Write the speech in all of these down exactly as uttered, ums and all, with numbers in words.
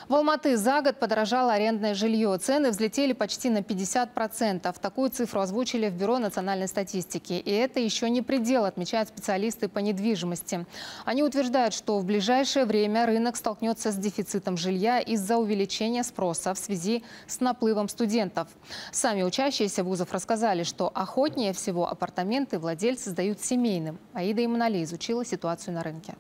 В Алматы за год подорожало арендное жилье. Цены взлетели почти на пятьдесят процентов. Такую цифру озвучили в Бюро национальной статистики. И это еще не предел, отмечают специалисты по недвижимости. Они утверждают, что в ближайшее время рынок столкнется с дефицитом жилья из-за увеличения спроса в связи с наплывом студентов. Сами учащиеся вузов рассказали, что охотнее всего апартаменты владельцы сдают семейным. Аида Иманали изучила ситуацию на рынке.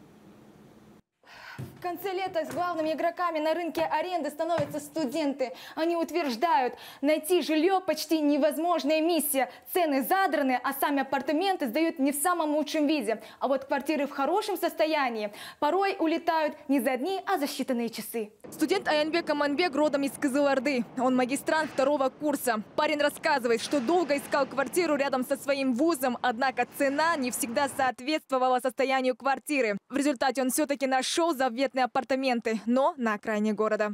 В конце лета с главными игроками на рынке аренды становятся студенты. Они утверждают, найти жилье почти невозможная миссия. Цены задраны, а сами апартаменты сдают не в самом лучшем виде. А вот квартиры в хорошем состоянии порой улетают не за дни, а за считанные часы. Студент Аянбек Аманбек родом из Кызылорды. Он магистрант второго курса. Парень рассказывает, что долго искал квартиру рядом со своим вузом, однако цена не всегда соответствовала состоянию квартиры. В результате он все-таки нашел заветные апартаменты, но на окраине города.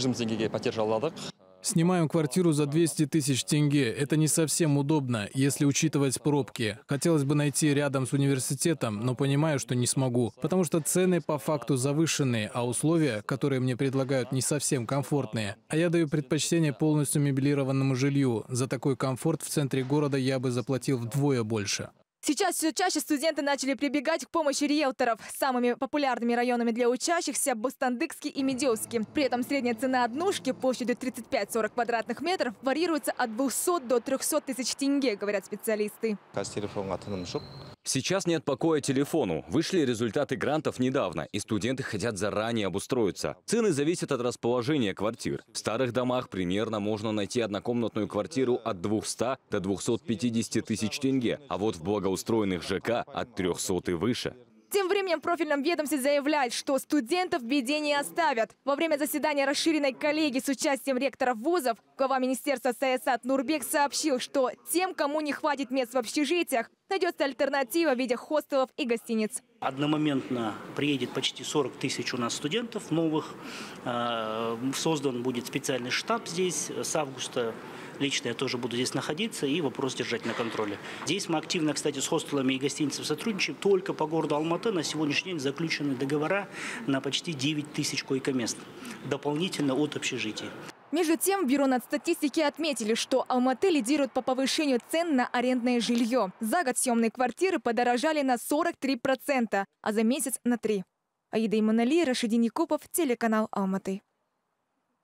Снимаем квартиру за двести тысяч тенге. Это не совсем удобно, если учитывать пробки. Хотелось бы найти рядом с университетом, но понимаю, что не смогу. Потому что цены по факту завышенные, а условия, которые мне предлагают, не совсем комфортные. А я даю предпочтение полностью меблированному жилью. За такой комфорт в центре города я бы заплатил вдвое больше. Сейчас все чаще студенты начали прибегать к помощи риэлторов. Самыми популярными районами для учащихся – Бостандыкский и Медеевский. При этом средняя цена однушки площадью тридцать пять — сорок квадратных метров варьируется от двухсот до трёхсот тысяч тенге, говорят специалисты. Сейчас нет покоя телефону. Вышли результаты грантов недавно, и студенты хотят заранее обустроиться. Цены зависят от расположения квартир. В старых домах примерно можно найти однокомнатную квартиру от двухсот до двухсот пятидесяти тысяч тенге, а вот в благоустроенных ЖК от трёхсот и выше. Тем временем в профильном ведомстве заявляют, что студентов в беде не оставят. Во время заседания расширенной коллегии с участием ректоров вузов глава министерства Саясат Нурбек сообщил, что тем, кому не хватит мест в общежитиях, найдется альтернатива в виде хостелов и гостиниц. Одномоментно приедет почти сорок тысяч у нас студентов новых. Создан будет специальный штаб здесь с августа. Лично я тоже буду здесь находиться и вопрос держать на контроле. Здесь мы активно, кстати, с хостелами и гостиницами сотрудничаем. Только по городу Алматы на сегодняшний день заключены договора на почти девять тысяч койко-мест. Дополнительно от общежитий. Между тем, в Бюро нацстатистики отметили, что Алматы лидирует по повышению цен на арендное жилье. За год съемные квартиры подорожали на сорок три процента, а за месяц на три процента. Аида Иманали, Рашидин Якупов, телеканал Алматы.